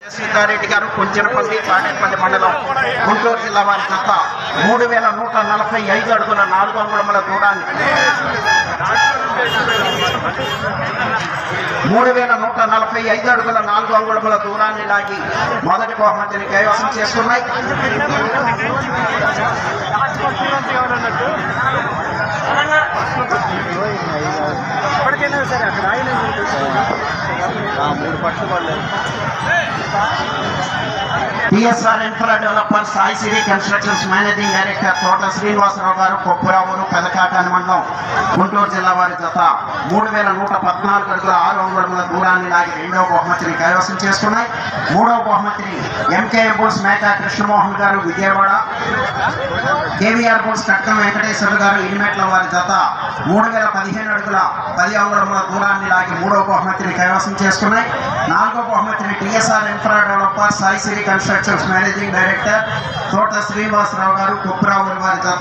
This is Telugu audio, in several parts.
సీతారెడ్డి గారు కొంచెరపల్లి తాడేపల్లి మండలం గుంటూరు జిల్లా వారి జత 3145 అడుగుల 4 అంగుళముల దూరాన్ని 3145 అడుగుల 4 అంగుళముల దూరాన్ని లాగి మొదటి బహుమతిని కైవసం చేసుకున్నాయి. TSR infra developer Sai Siri constructions managing director Thota Srinivasarao గారు కొప్పురావురు పెదకాకాని మండలం గుంటూరు జిల్లా వారి జత 3114 అడుగుల 6 అంగుళముల దూరాన్ని లాగి రెండవ బహుమతిని కైవసం చేసుకున్నాయి. మూడవ బహుమతిని ఎంకేఎం బుల్స్ మేకా కృష్ణమోహన్ గారు విజయవాడ, కేవీఆర్ బుల్స్ కట్టం వెంకటేశ్వర గారు ఇనిమెట్ల వారి జత 3015 అడుగుల 10 అంగుళముల దూరాన్ని లాగి మూడవ బహుమతిని కైవసం చేసుకున్నాయి. నాలుగవ బహుమతిని TSR infra developer Sai Siri constructions managing director Thota Srinivasarao గారు కొప్పురావురు వారి జత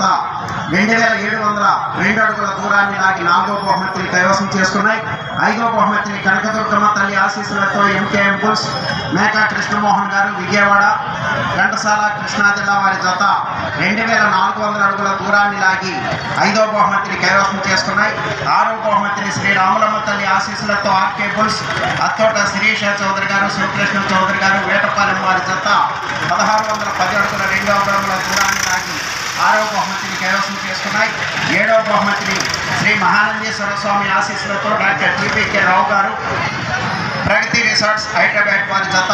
2702 అడుగుల దూరాన్ని లాగి నాలుగవ బహుమతిని కైవసం చేసుకున్నాయి. ఐదవ బహుమతిని కనకదుర్గమ్మ తల్లి ఆశీస్సులతో ఎంకేఎం బుల్స్ మేకా కృష్ణమోహన్ గారు విజయవాడ, ఘంటసాల కృష్ణా జిల్లా వారి జత 2400 అడుగుల దూరాన్ని లాగి ఐదవ బహుమతిని కైవసం చేసుకున్నాయి. ఆరవ బహుమతిని శ్రీ రాములమ్మ తల్లి ఆశీస్సులతో ఆర్కే బుల్స్ అత్తోట శిరీష చౌదరి గారు, శివకృష్ణ చౌదరి గారు వేటపాలెం వారి జత 1610 అడుగుల 2 అంగుళముల దూరాన్ని లాగి ఆరవ బహుమతిని కైవసం చేసుకున్నాయి. ఏడవ బహుమతిని శ్రీ మహానందేశ్వర స్వామి ఆశీస్సులతో డాక్టర్ టీపీకే రావు గారు, ప్రగతి రిసార్ట్స్ హైదరాబాద్ వారి జత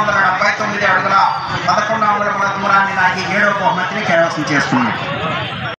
1579 అడుగుల 11 అంగుళముల దూరాన్ని లాగి ఏడవ బహుమతిని కైవసం చేసుకున్నాయి.